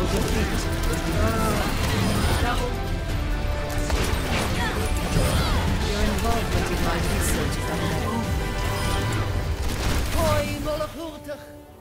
defeat. Your involvement in my research is unknown. Hoi, mollegoertig.